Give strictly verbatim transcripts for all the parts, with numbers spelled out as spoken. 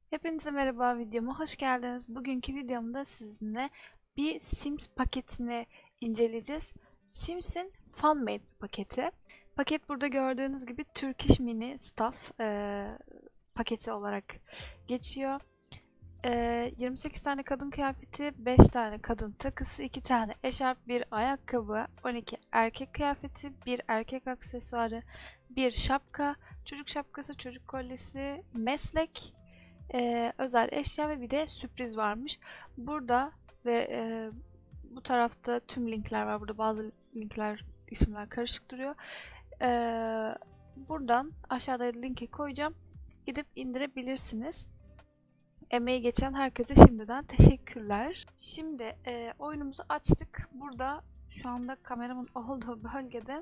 Hepinize merhaba, videoma hoş geldiniz. Bugünkü videomda sizinle bir Sims paketini inceleyeceğiz. Sims'in FunMade paketi. Paket burada gördüğünüz gibi Turkish Mini Stuff e, paketi olarak geçiyor. E, yirmi sekiz tane kadın kıyafeti, beş tane kadın takısı, iki tane eşarp, bir ayakkabı, on iki erkek kıyafeti, bir erkek aksesuarı, bir şapka, çocuk şapkası, çocuk kolyesi, meslek, Ee, özel eşya ve bir de sürpriz varmış. Burada ve e, bu tarafta tüm linkler var. Burada bazı linkler, isimler karışık duruyor. Ee, buradan aşağıda linki koyacağım. Gidip indirebilirsiniz. Emeği geçen herkese şimdiden teşekkürler. Şimdi e, oyunumuzu açtık. Burada şu anda kameramın olduğu bölgede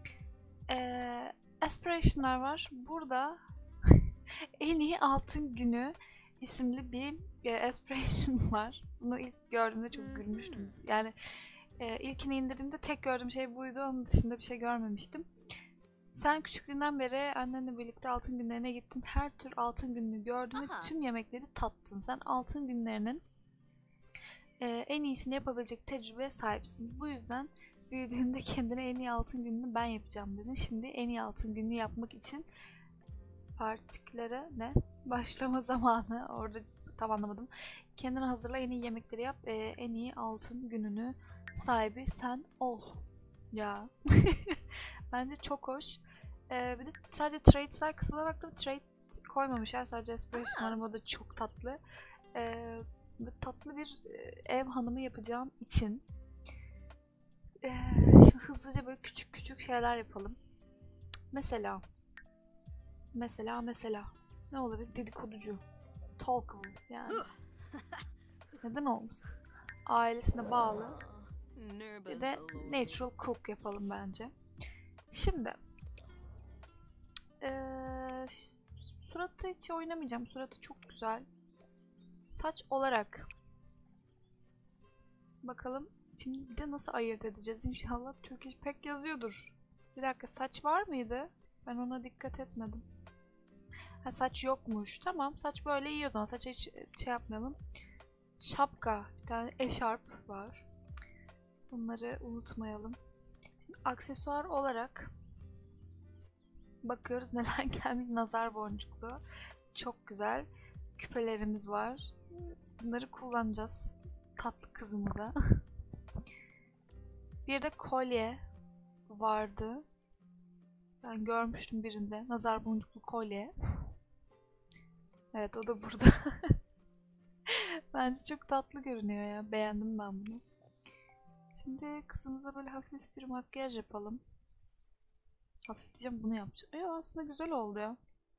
e, aspiration'lar var. Burada En iyi altın günü isimli bir e, aspiration var. Bunu ilk gördüğümde çok gülmüştüm. Yani e, ilkini indirdiğimde tek gördüğüm şey buydu. Onun dışında bir şey görmemiştim. Sen küçüklüğünden beri annenle birlikte altın günlerine gittin. Her tür altın gününü gördün ve tüm yemekleri tattın. Sen altın günlerinin e, en iyisini yapabilecek tecrübeye sahipsin. Bu yüzden büyüdüğünde kendine en iyi altın gününü ben yapacağım dedin. Şimdi en iyi altın gününü yapmak için partiklere ne? Başlama zamanı. Orada tam anlamadım. Kendini hazırla, en iyi yemekleri yap. Ee, en iyi altın gününü sahibi sen ol. Ya. Bence çok hoş. Ee, bir de sadece trades'ler kısmına baktım. Trade koymamışlar. Sadece aspiration var. O da çok tatlı. Ee, tatlı bir ev hanımı yapacağım için ee, şimdi hızlıca böyle küçük küçük şeyler yapalım. Mesela Mesela mesela ne olabilir? Dedikoducu. Talkable yani. Neden olmasın? Ailesine bağlı. Bir de natural cook yapalım bence. Şimdi ee, suratı hiç oynamayacağım. Suratı çok güzel. Saç olarak bakalım şimdi de nasıl ayırt edeceğiz? İnşallah Turkish pek yazıyordur. Bir dakika, saç var mıydı? Ben ona dikkat etmedim. Ha, saç yokmuş. Tamam, saç böyle iyi o zaman. Saça hiç şey yapmayalım. Şapka. Bir tane eşarp var. Bunları unutmayalım. Şimdi aksesuar olarak bakıyoruz neler gelmiş. Nazar boncuklu. Çok güzel. Küpelerimiz var. Bunları kullanacağız. Tatlı kızımıza. Bir de kolye vardı. Ben görmüştüm birinde. Nazar boncuklu kolye. Evet, o da burada. Bence çok tatlı görünüyor ya. Beğendim ben bunu. Şimdi kızımıza böyle hafif bir makyaj yapalım. Hafif diyeceğim, bunu yapacağım. E, aslında güzel oldu ya.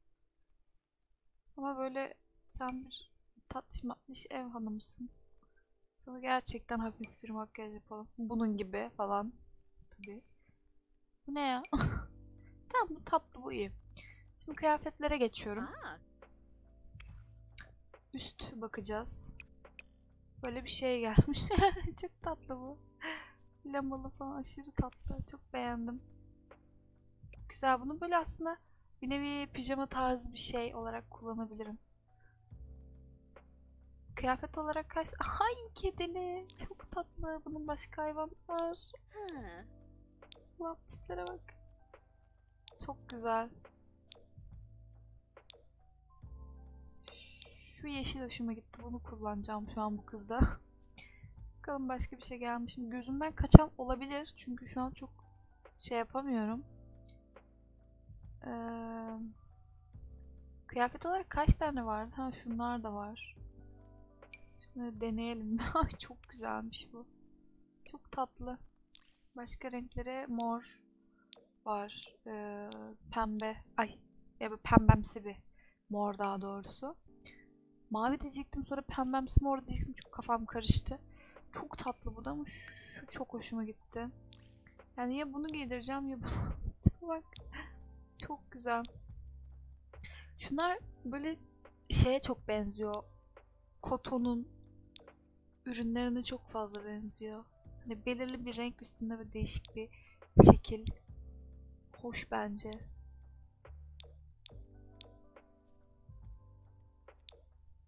Ama böyle sen bir tatlış matlış ev hanımısın. Sana gerçekten hafif bir makyaj yapalım. Bunun gibi falan. Tabii. Bu ne ya? Tamam, bu tatlı, bu iyi. Şimdi kıyafetlere geçiyorum. Üst bakacağız. Böyle bir şey gelmiş. Çok tatlı bu. Lamalı falan, aşırı tatlı. Çok beğendim. Güzel. Bunu böyle aslında bir nevi pijama tarzı bir şey olarak kullanabilirim. Kıyafet olarak kaç... Ay, kedili. Çok tatlı. Bunun başka hayvanı var. Ulan tiplere bak. Çok güzel. Şu yeşil hoşuma gitti. Bunu kullanacağım şu an bu kızda. Bakalım başka bir şey gelmiş mi? Gözümden kaçan olabilir. Çünkü şu an çok şey yapamıyorum. Ee, kıyafet olarak kaç tane vardı? Ha, şunlar da var. Şunları deneyelim. Ay, çok güzelmiş bu. Çok tatlı. Başka renklere mor var. Ee, pembe. Ay. Ya böyle pembemsi bir mor daha doğrusu. Mavi diyecektim, sonra pembemsi mor diyecektim. Çok kafam karıştı. Çok tatlı bu da ama şu çok hoşuma gitti. Yani ya bunu giydireceğim ya bunu. Bak. Çok güzel. Şunlar böyle şeye çok benziyor. Kotonun ürünlerine çok fazla benziyor. Hani belirli bir renk üstünde ve değişik bir şekil. Hoş bence.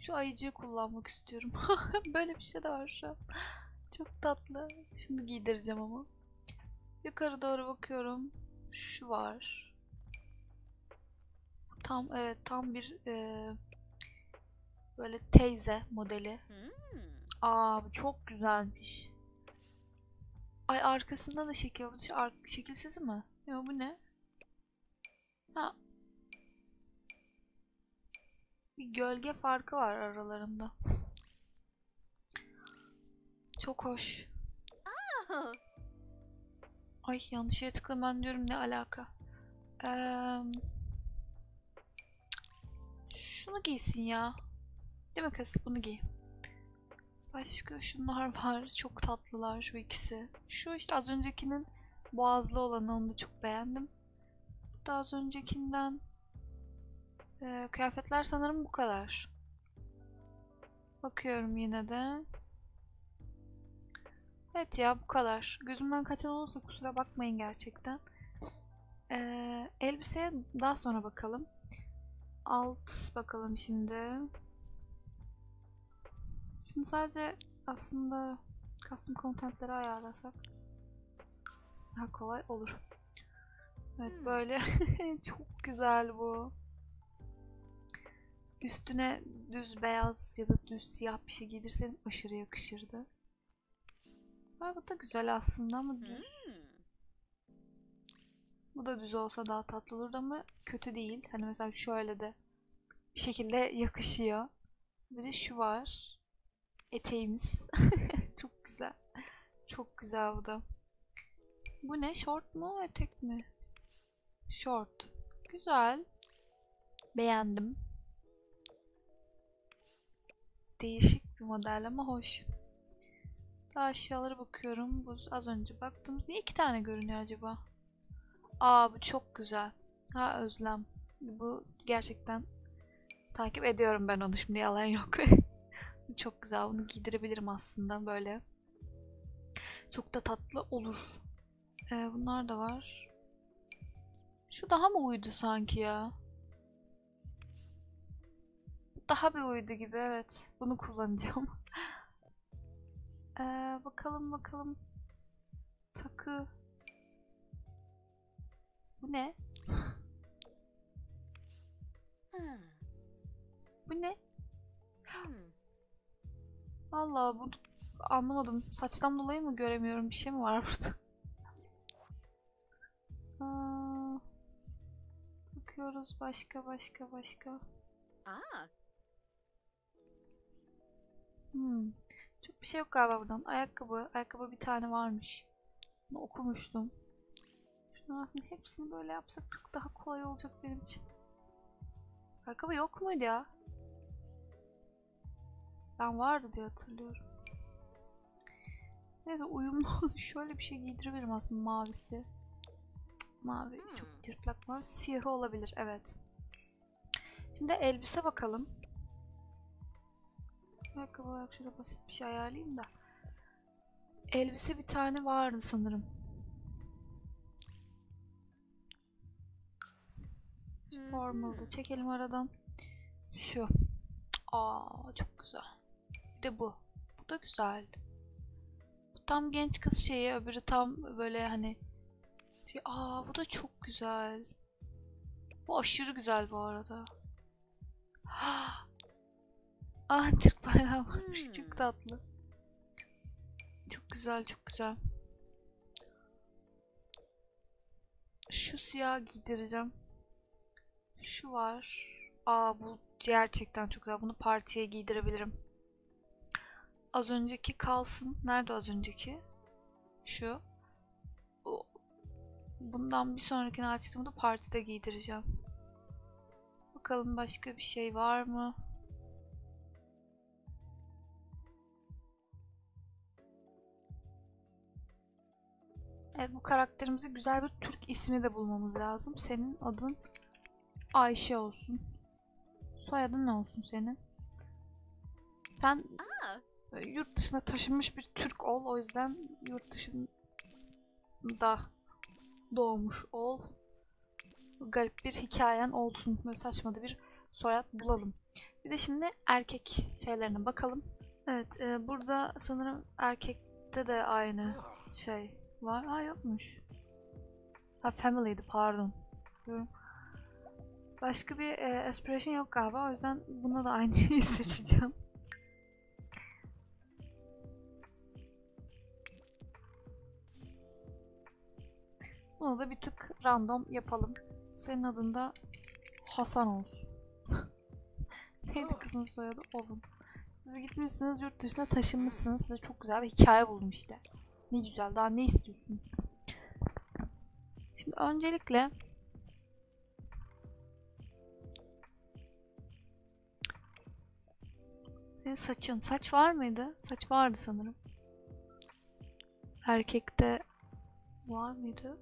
Şu ayıcığı kullanmak istiyorum. Böyle bir şey de var şu an. Çok tatlı. Şunu giydireceğim ama. Yukarı doğru bakıyorum. Şu var. Tam evet tam bir e, böyle teyze modeli. Aa bu çok güzelmiş. Ay arkasında da şekil. Bu şey, ar şekilsiz mi? Yok bu ne? Ha. Bir gölge farkı var aralarında. Çok hoş. Ay yanlış yere tıkladım ben diyorum ne alaka. Ee, şunu giysin ya. Değil mi kız? Bunu giy. Başka şunlar var. Çok tatlılar şu ikisi. Şu işte az öncekinin boğazlı olanı onu da çok beğendim. Bu da az öncekinden. Ee, kıyafetler sanırım bu kadar. Bakıyorum yine de. Evet ya bu kadar. Gözümden kaçan olursa kusura bakmayın gerçekten. Ee, elbiseye daha sonra bakalım. Alt bakalım şimdi. Şimdi sadece aslında custom content'leri ayarlasak daha kolay olur. Evet böyle çok güzel bu. Üstüne düz beyaz ya da düz siyah bir şey giydirsen aşırı yakışırdı. Ha, bu da güzel aslında ama düz. Bu da düz olsa daha tatlı olurdu ama kötü değil. Hani mesela şöyle de bir şekilde yakışıyor. Bir de şu var. Eteğimiz. Çok güzel. Çok güzel bu da. Bu ne? Short mu? Etek mi? Short. Güzel. Beğendim. Değişik bir model ama hoş. Daha aşağılara bakıyorum. Bu az önce baktım. Niye iki tane görünüyor acaba? Aa bu çok güzel. Ha Özlem. Bu gerçekten takip ediyorum ben onu şimdi yalan yok. Çok güzel. Bunu giydirebilirim aslında böyle. Çok da tatlı olur. Ee, bunlar da var. Şu daha mı uydu sanki ya? Daha bir uydu gibi evet. Bunu kullanacağım. ee, bakalım bakalım. Takı. Bu ne? Bu ne? Vallahi bu anlamadım. Saçtan dolayı mı göremiyorum? Bir şey mi var burada? Aa, bakıyoruz başka başka başka. Hmm. Çok bir şey yok galiba buradan. Ayakkabı. Ayakkabı bir tane varmış. Bunu okumuştum. Şunun aslında hepsini böyle yapsak çok daha kolay olacak benim için. Ayakkabı yok muydu ya? Ben vardı diye hatırlıyorum. Neyse uyumlu şöyle bir şey giydirebilirim aslında mavisi. Mavi çok cırtlak var. Siyahı olabilir evet. Şimdi elbise bakalım. Ayakkabı olarak şöyle basit bir şey ayarlayayım da. Elbise bir tane vardı sanırım. Formal'da çekelim aradan. Şu. Aa çok güzel. Bir de bu. Bu da güzel. Bu tam genç kız şeyi, öbürü tam böyle hani şey, aa bu da çok güzel. Bu aşırı güzel bu arada. Aa Türk bayrağı varmış. Çok tatlı. Çok güzel, çok güzel. Şu siyah giydireceğim. Şu var. Aa bu gerçekten çok güzel. Bunu partiye giydirebilirim. Az önceki kalsın. Nerede az önceki? Şu. Bundan bir sonrakini açtığımda partide giydireceğim. Bakalım başka bir şey var mı? Evet bu karakterimize güzel bir Türk ismi de bulmamız lazım. Senin adın Ayşe olsun. Soyadın ne olsun senin? Sen yurt dışına taşınmış bir Türk ol. O yüzden yurt dışında doğmuş ol. Garip bir hikayen olsun. Böyle saçma da bir soyad bulalım. Bir de şimdi erkek şeylerine bakalım. Evet, e, burada sanırım erkekte de aynı şey var. Aa, yokmuş. Ha, family'di, pardon. Diyorum. Başka bir e, aspiration yok galiba. O yüzden buna da aynıyı seçeceğim. Bunu da bir tık random yapalım. Senin adın da Hasan olsun. Neydi kızın soyadı? Oğlum. Siz gitmişsiniz, yurt dışına taşınmışsınız. Size çok güzel bir hikaye buldum işte. Ne güzel, daha ne istiyorsunuz? Şimdi öncelikle senin saçın. Saç var mıydı? Saç vardı sanırım. Erkekte var mıydı?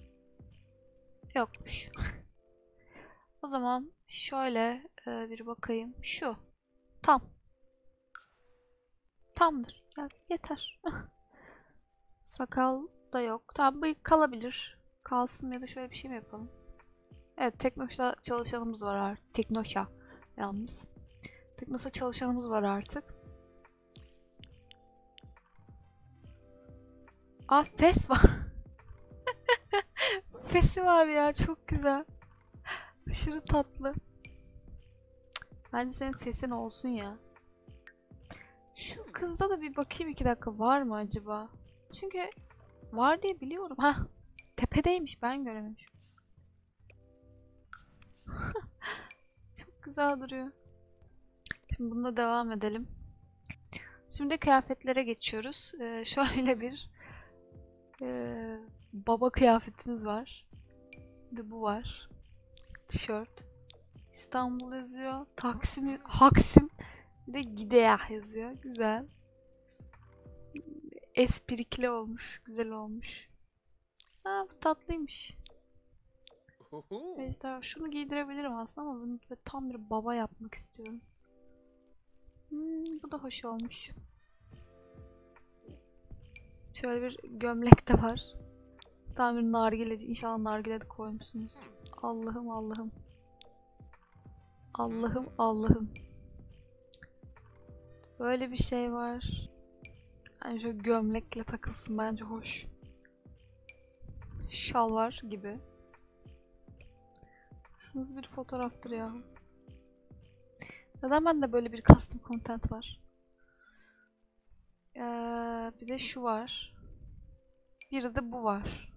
Yokmuş. O zaman şöyle e, bir bakayım. Şu. Tam. Tamdır. Ya, yeter. Sakal da yok. Tamam, bıyık kalabilir. Kalsın ya da şöyle bir şey mi yapalım? Evet, Teknoş'ta çalışanımız var artık. Teknoş'a yalnız. Teknoş'a çalışanımız var artık. Aa, fes var. Fesi var ya, çok güzel. Aşırı tatlı. Bence senin fesin olsun ya. Şu kızda da bir bakayım, iki dakika, var mı acaba? Çünkü var diye biliyorum. Ha, tepedeymiş, ben görememişim. Çok güzel duruyor. Şimdi bununla devam edelim. Şimdi kıyafetlere geçiyoruz. Ee, şöyle bir e, baba kıyafetimiz var. Bir de bu var. Tişört. İstanbul yazıyor. Taksim, Haksim. Bir de Gidea yazıyor. Güzel. Esprikli olmuş. Güzel olmuş. Ha, bu tatlıymış. İşte şunu giydirebilirim aslında ama bunu tam bir baba yapmak istiyorum. Hmm, bu da hoş olmuş. Şöyle bir gömlek de var. Tam bir nargileci. İnşallah nargile de koymuşsunuz. Allah'ım Allah'ım. Allah'ım Allah'ım. Böyle bir şey var. Yani şöyle gömlekle takılsın, bence hoş. Şalvar gibi. Şunuz bir fotoğraftır ya. Neden bende böyle bir custom content var? Ee, bir de şu var. Bir de bu var.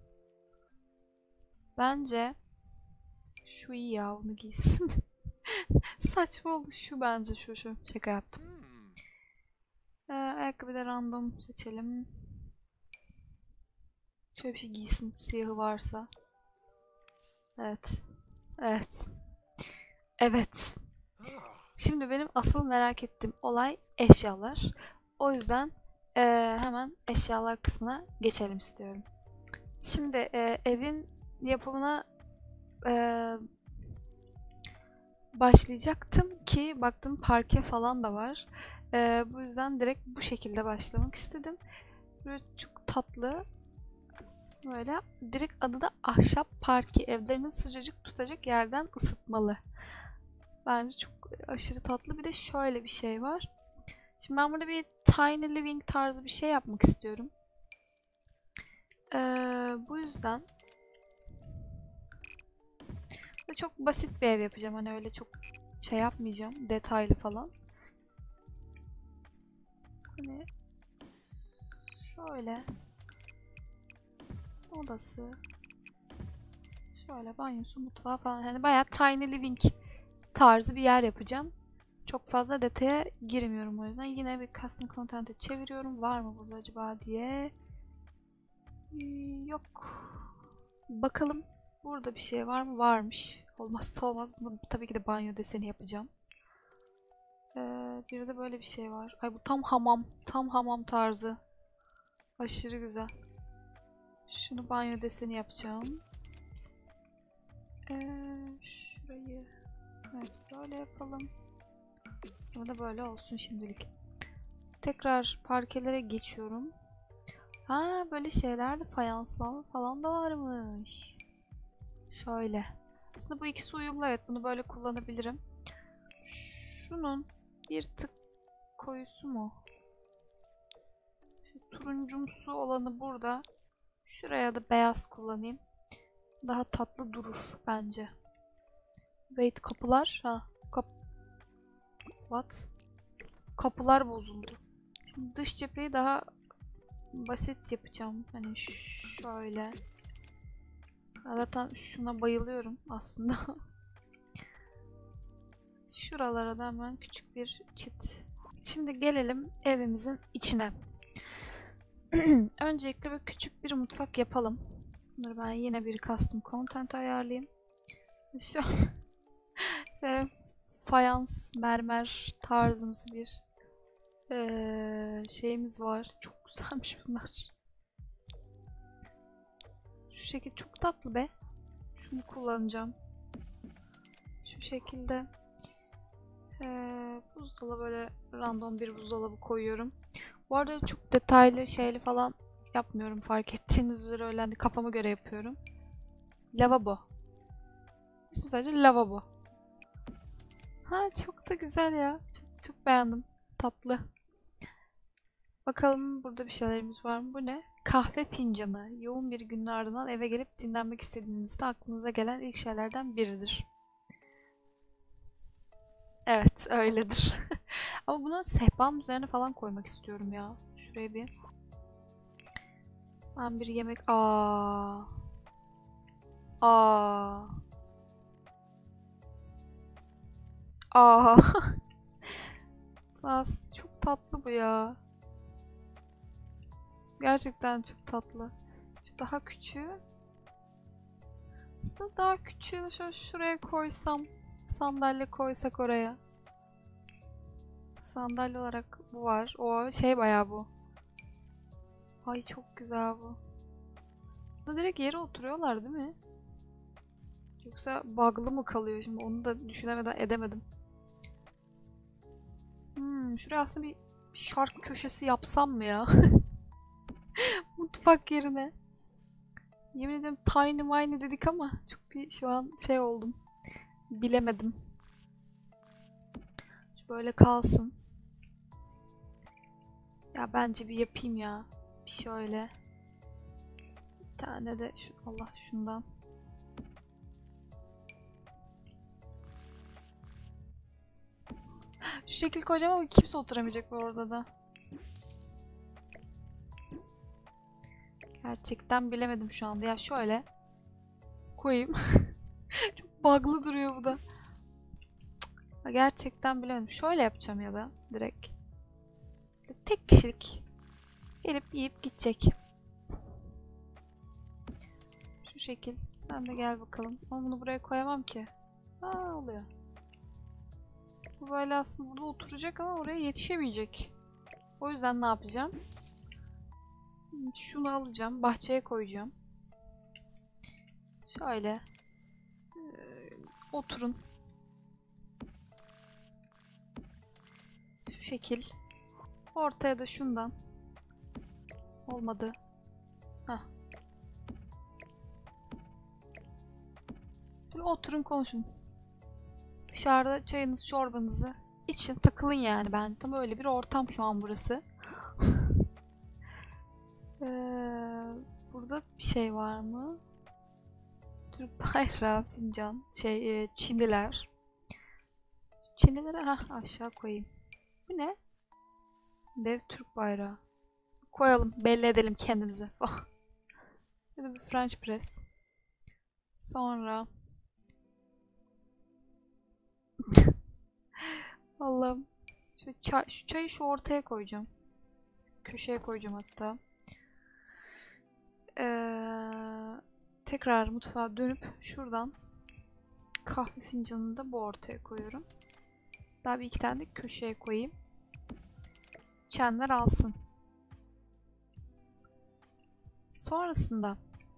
Bence şu iyi ya, onu giysin. Saçma oldu şu, bence şu şu. Şaka yaptım. Ee, ayakkabı da random seçelim. Şöyle bir şey giysin, siyahı varsa. Evet. Evet. Evet. Şimdi benim asıl merak ettiğim olay eşyalar. O yüzden e, hemen eşyalar kısmına geçelim istiyorum. Şimdi e, evin yapımına e, başlayacaktım ki baktım parke falan da var. E, bu yüzden direkt bu şekilde başlamak istedim. Böyle çok tatlı. Böyle direkt adı da ahşap parke. Evlerini sıcacık tutacak yerden ısıtmalı. Bence çok aşırı tatlı. Bir de şöyle bir şey var. Şimdi ben burada bir tiny living tarzı bir şey yapmak istiyorum. Ee, bu yüzden çok basit bir ev yapacağım. Hani öyle çok şey yapmayacağım. Detaylı falan. Hani şöyle odası, şöyle banyosu, mutfağı falan. Hani bayağı tiny living tarzı bir yer yapacağım. Çok fazla detaya girmiyorum o yüzden. Yine bir custom content'e çeviriyorum. Var mı burada acaba diye. Yok. Bakalım. Burada bir şey var mı? Varmış. Olmazsa olmaz. Bunu tabii ki de banyo deseni yapacağım. Ee, bir de böyle bir şey var. Ay, bu tam hamam. Tam hamam tarzı. Aşırı güzel. Şunu banyo deseni yapacağım. Ee, şurayı. Evet, böyle yapalım. Bu da böyle olsun şimdilik. Tekrar parkelere geçiyorum. Ha, böyle şeyler de, fayanslar falan da varmış. Şöyle. Aslında bu ikisi uyumlu, evet, bunu böyle kullanabilirim. şunun bir tık koyusu mu? Şu turuncumsu olanı burada. Şuraya da beyaz kullanayım. Daha tatlı durur bence. Wait, kapılar. Ha, kap What? Kapılar bozuldu. Şimdi dış cepheyi daha basit yapacağım. Hani şöyle. Zaten şuna bayılıyorum aslında. Şuralara da hemen küçük bir çit. Şimdi gelelim evimizin içine. Öncelikle bir küçük bir mutfak yapalım. Bunları ben yine bir custom content ayarlayayım. Şu şöyle fayans, mermer tarzımsı bir ee, şeyimiz var. Çok güzelmiş bunlar. Şu şekil çok tatlı be. Şunu kullanacağım. Şu şekilde ee, buzdolabı, böyle random bir buzdolabı koyuyorum. Bu arada çok detaylı şeyli falan yapmıyorum, fark ettiğiniz üzere öyle hani kafama göre yapıyorum. Lavabo. İsmi sadece lavabo. Ha, çok da güzel ya. Çok, çok beğendim. Tatlı. Bakalım burada bir şeylerimiz var mı? Bu ne? Kahve fincanı. Yoğun bir günün ardından eve gelip dinlenmek istediğinizde aklınıza gelen ilk şeylerden biridir. Evet, öyledir. Ama bunu sehpanın üzerine falan koymak istiyorum ya. Şuraya bir. Ben bir yemek... Aa. Aa. Aa. Çok tatlı bu ya. Gerçekten çok tatlı. Şu daha küçüğü. Aslında daha küçüğünü şöyle şuraya koysam. Sandalye koysak oraya. Sandalye olarak bu var. O şey bayağı bu. Ay çok güzel bu. Burada direkt yere oturuyorlar değil mi? Yoksa bug'lı mı kalıyor şimdi, onu da düşünemeden edemedim. Hmm, şuraya aslında bir şark köşesi yapsam mı ya? Mutfak yerine. Yemin ederim tiny miny dedik ama çok bir şu an şey oldum. Bilemedim. Şu böyle kalsın. Ya bence bir yapayım ya. Bir şöyle. Bir tane de şu, Allah şundan. Şu şekil koyacağım ama kimse oturamayacak bu arada da. Gerçekten bilemedim şu anda. Ya şöyle koyayım. Çok bug'lı duruyor bu da. Cık, gerçekten bilemedim. Şöyle yapacağım ya da direkt. Tek kişilik. Gelip yiyip gidecek. Şu şekil. Sen de gel bakalım. Ama bunu buraya koyamam ki. Aa, oluyor. Bu böyle aslında burada oturacak ama oraya yetişemeyecek. O yüzden ne yapacağım? Şunu alacağım. Bahçeye koyacağım. Şöyle. Ee, oturun. Şu şekil. Ortaya da şundan. Olmadı. Hah. Şöyle oturun, konuşun. Dışarıda çayınızı, çorbanızı için takılın yani ben. Tam öyle bir ortam şu an burası. ee, burada bir şey var mı? Türk bayrağı, fincan, şey, e, Çinliler. Çinlileri ha aşağı koyayım. Bu ne? Dev Türk bayrağı. Koyalım, belli edelim kendimizi. Böyle bir French press. Sonra Allah'ım. Şu, çay, şu çayı şu ortaya koyacağım. Köşeye koyacağım hatta. Ee, tekrar mutfağa dönüp şuradan kahve fincanını da bu ortaya koyuyorum. Daha bir iki tane de köşeye koyayım. Çenler alsın. Sonrasında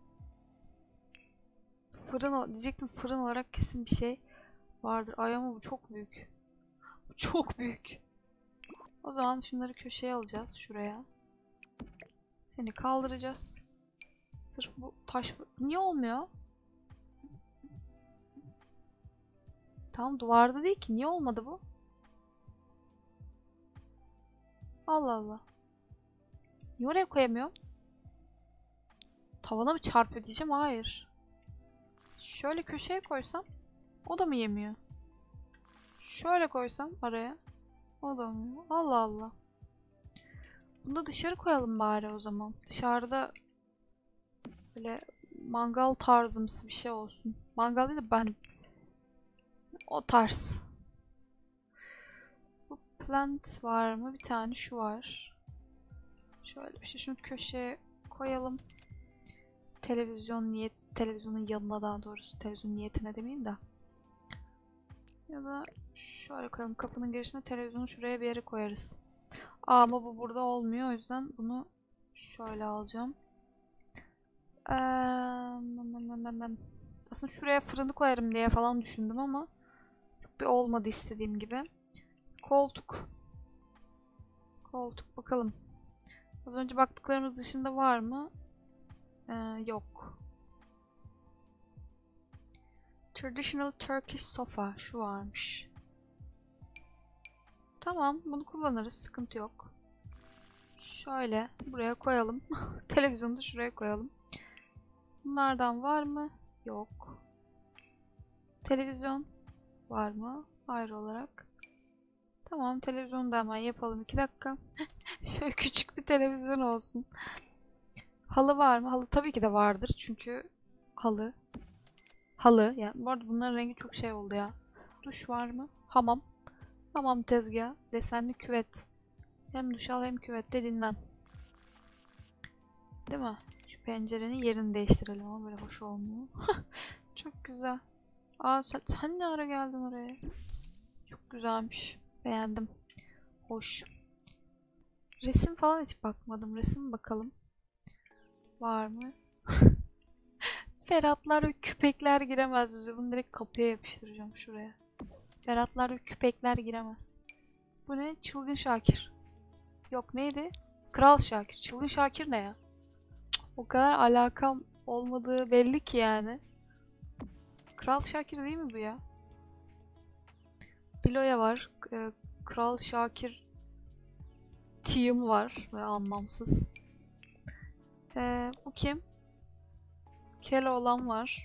fırın diyecektim, fırın olarak kesin bir şey vardır. Ay ama bu çok büyük. Bu çok büyük. O zaman şunları köşeye alacağız, şuraya. Seni kaldıracağız. Sırf bu taş... Niye olmuyor? Tam duvarda değil ki. Niye olmadı bu? Allah Allah. Niye oraya koyamıyorum? Tavana mı çarpıyor diyeceğim. Hayır. Şöyle köşeye koysam o da mı yemiyor? Şöyle koysam araya o da mı? Allah Allah. Bunu da dışarı koyalım bari o zaman. Dışarıda böyle mangal tarzımsı bir şey olsun. Mangal değil de ben o tarz. Bu plant var mı? Bir tane şu var. Şöyle bir şey. Şunu köşeye koyalım. Televizyon niyet, televizyonun yanına daha doğrusu. Televizyon niyetine demeyeyim de. Ya da şöyle koyalım. Kapının girişine televizyonu şuraya bir yere koyarız. Aa, ama bu burada olmuyor. O yüzden bunu şöyle alacağım. Ee, aslında şuraya fırını koyarım diye falan düşündüm ama çok bir olmadı istediğim gibi. Koltuk. Koltuk bakalım. Az önce baktıklarımız dışında var mı? Ee, yok. Traditional Turkish sofa. Şu varmış. Tamam. Bunu kullanırız. Sıkıntı yok. Şöyle buraya koyalım. Televizyonu da şuraya koyalım. Bunlardan var mı? Yok. Televizyon var mı? Ayrı olarak. Tamam. Televizyonu da hemen yapalım. iki dakika. Şöyle küçük bir televizyon olsun. Halı var mı? Halı tabii ki de vardır. Çünkü halı. Halı. Yani bu arada bunların rengi çok şey oldu ya. Duş var mı? Hamam. Hamam tezgahı. Desenli küvet. Hem duş al hem küvette dinlen. Değil mi? Şu pencerenin yerini değiştirelim ama böyle hoş olmuyor. Çok güzel. Aa, sen, sen ne ara geldin oraya? Çok güzelmiş. Beğendim. Hoş. Resim falan hiç bakmadım. Resim bakalım. Var mı? Ferhatlar ve küpekler giremez. Bunu direkt kapıya yapıştıracağım şuraya. Ferhatlar ve küpekler giremez. Bu ne? Çılgın Şakir. Yok, neydi? Kral Şakir. Çılgın Şakir ne ya? O kadar alakam olmadığı belli ki yani. Kral Şakir değil mi bu ya? Dilo'ya var. Ee, Kral Şakir Team var. Ve anlamsız. Ee, bu kim? Keloğlan var.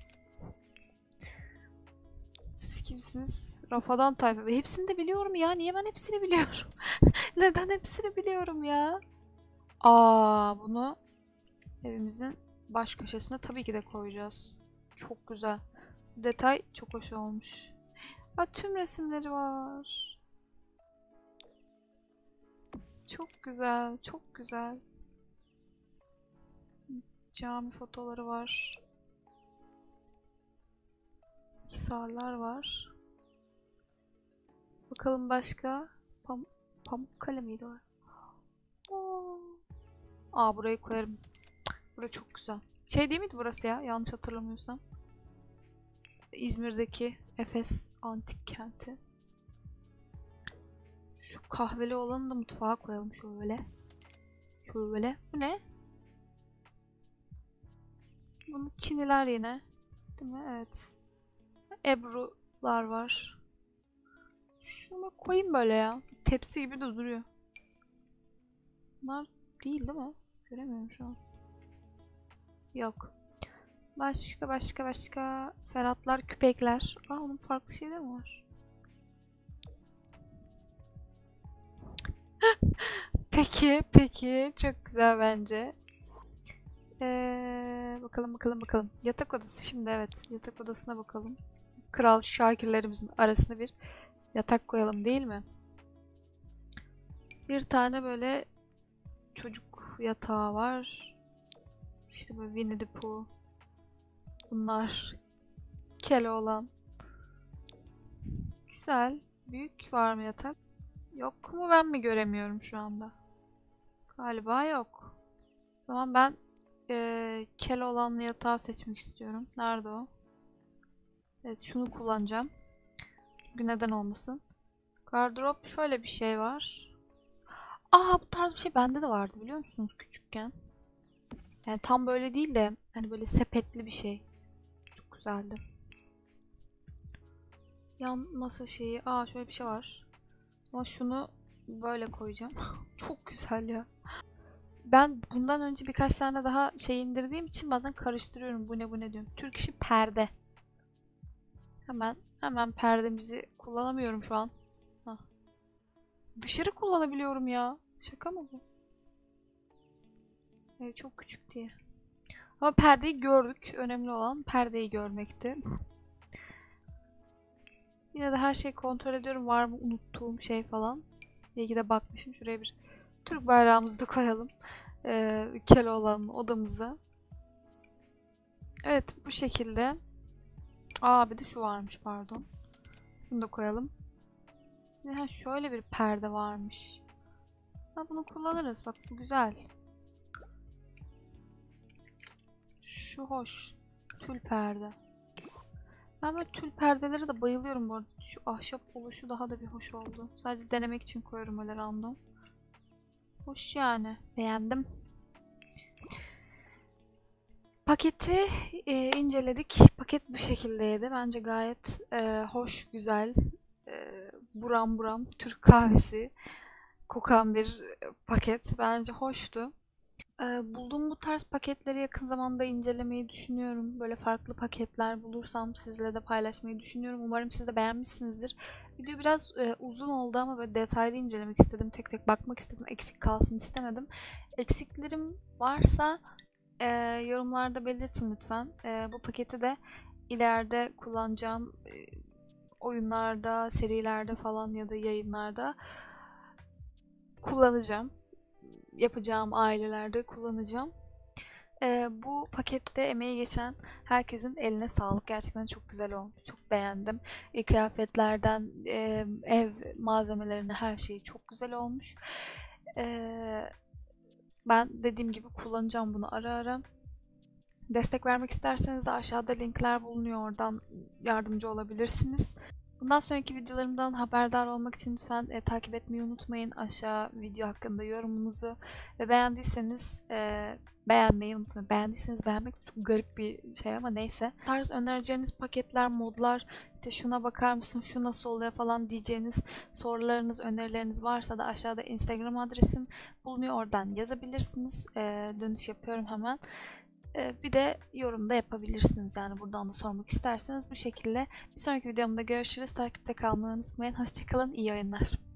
Siz kimsiniz? Rafadan tayfa. Ve hepsini de biliyorum ya. Niye ben hepsini biliyorum? Neden hepsini biliyorum ya? Aa, bunu evimizin baş köşesine tabii ki de koyacağız. Çok güzel. Detay çok hoş olmuş. Aa, tüm resimleri var. Çok güzel, çok güzel. Cami fotoları var. Hisarlar var. Bakalım başka. Pam Pamukkale miydi o? Oo. Aa, burayı koyarım. Burası çok güzel. Şey değil miydi burası ya? Yanlış hatırlamıyorsam. İzmir'deki Efes Antik Kenti. Şu kahveli olanı da mutfağa koyalım şöyle. Şöyle. Bu ne? Bunu Çiniler yine. Değil mi? Evet. Ebrular var. Şunu koyayım böyle ya. Tepsi gibi de duruyor. Bunlar değil değil mi? Göremiyorum şu an. Yok. Başka başka başka. Ferhatlar, küpekler. Aa, onun farklı şeyleri mi var? Peki, peki. Çok güzel bence. Ee, bakalım bakalım bakalım. Yatak odası şimdi, evet. Yatak odasına bakalım. Kral Şakirlerimizin arasına bir yatak koyalım değil mi? Bir tane böyle çocuk yatağı var. İşte böyle Winnie the Pooh. Bunlar. Keloğlan. Güzel. Büyük var mı yatak? Yok mu, ben mi göremiyorum şu anda? Galiba yok. O zaman ben ee, Keloğlanlı yatağı seçmek istiyorum. Nerede o? Evet, şunu kullanacağım. Çünkü neden olmasın? Gardırop şöyle bir şey var. Aa, bu tarz bir şey bende de vardı biliyor musunuz küçükken? Yani tam böyle değil de hani böyle sepetli bir şey. Çok güzeldi. Yan masa şeyi. Aa, şöyle bir şey var. Ama şunu böyle koyacağım. Çok güzel ya. Ben bundan önce birkaç tane daha şey indirdiğim için bazen karıştırıyorum. Bu ne bu ne diyorum. Türk işi perde. Hemen hemen perdemizi kullanamıyorum şu an. Hah. Dışarı kullanabiliyorum ya. Şaka mı bu? Evet, çok küçük diye. Ama perdeyi gördük. Önemli olan perdeyi görmekti. Yine de her şeyi kontrol ediyorum. Var mı unuttuğum şey falan. İyi ki de bakmışım. Şuraya bir Türk bayrağımızı da koyalım. Ee, Keloğlan odamıza. Evet, bu şekilde. Aa, bir de şu varmış, pardon. Bunu da koyalım. Ha, şöyle bir perde varmış. Ha, bunu kullanırız. Bak, bu güzel. Şu hoş. Tül perde. Ben böyle tül perdelere de bayılıyorum bu arada. Şu ahşap oluşu daha da bir hoş oldu. Sadece denemek için koyuyorum öyle random. Hoş yani. Beğendim. Paketi e, inceledik. Paket bu şekildeydi. Bence gayet e, hoş, güzel, e, buram buram Türk kahvesi kokan bir paket. Bence hoştu. E, bulduğum bu tarz paketleri yakın zamanda incelemeyi düşünüyorum. Böyle farklı paketler bulursam sizle de paylaşmayı düşünüyorum. Umarım siz de beğenmişsinizdir. Video biraz e, uzun oldu ama böyle detaylı incelemek istedim. Tek tek bakmak istedim. Eksik kalsın istemedim. Eksiklerim varsa Ee, yorumlarda belirtin lütfen. Ee, bu paketi de ileride kullanacağım e, oyunlarda, serilerde falan ya da yayınlarda kullanacağım. Yapacağım ailelerde kullanacağım. Ee, bu pakette emeği geçen herkesin eline sağlık. Gerçekten çok güzel olmuş. Çok beğendim. E, kıyafetlerden e, ev malzemelerine her şeyi çok güzel olmuş. Ee, ben dediğim gibi kullanacağım bunu ara ara. Destek vermek isterseniz de aşağıda linkler bulunuyor. Oradan yardımcı olabilirsiniz. Bundan sonraki videolarımdan haberdar olmak için lütfen e, takip etmeyi unutmayın. Aşağı video hakkında yorumunuzu ve beğendiyseniz e, beğenmeyi unutmayın. Beğendiyseniz beğenmek çok garip bir şey ama neyse. Bu tarz önereceğiniz paketler, modlar, işte şuna bakar mısın, şu nasıl oluyor falan diyeceğiniz sorularınız, önerileriniz varsa da aşağıda Instagram adresim bulunuyor. Oradan yazabilirsiniz. E, dönüş yapıyorum hemen. Bir de yorumda yapabilirsiniz, yani buradan da sormak isterseniz bu şekilde. Bir sonraki videomda görüşürüz. Takipte kalmayı unutmayın. Hoşçakalın. İyi oyunlar.